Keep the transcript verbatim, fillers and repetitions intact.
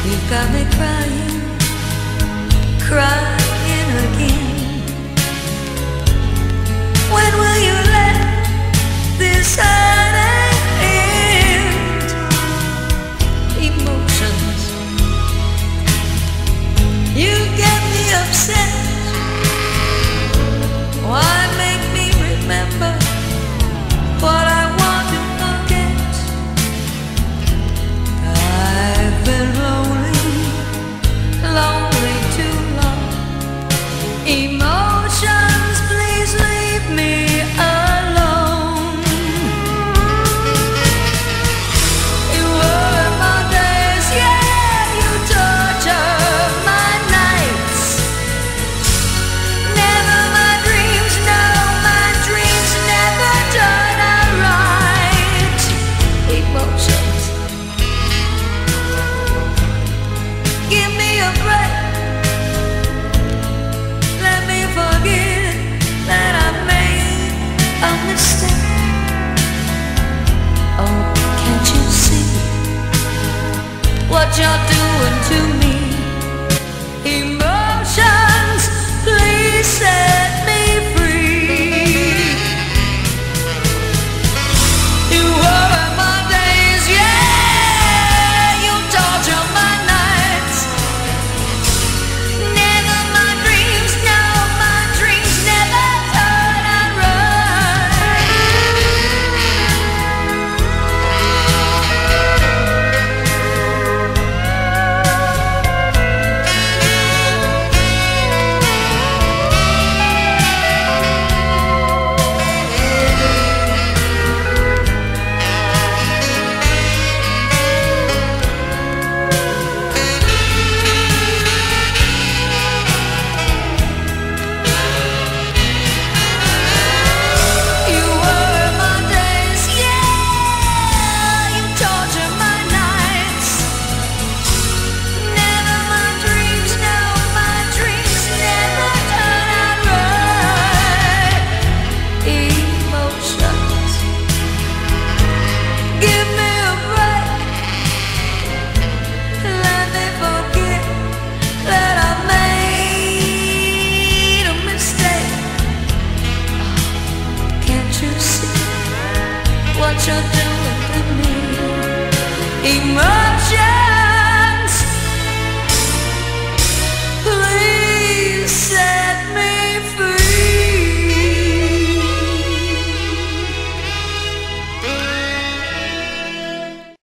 You got me crying, crying again. When will you let this heartache end? Emotions, you get me upset. Why make me remember what I want to forget? I've been lonely, lonely too long. Emotions, please leave me alone. You were my days, yeah, you torture my nights. Never my dreams, no, my dreams never turn out right. Emotions, give me a break. Let me forget that I made a mistake. Oh, can't you see what you're doing to me? Emotions, please set me free. You were my days, yeah, you torture my nights. Never my dreams, no, my dreams never turn out right. You were my days, yeah, you torture my nights. Never my dreams, no, my dreams never turn out right. Emotions, give me a break. Let me forget that I made a mistake. Can't you see what you're doing to me? Emotions.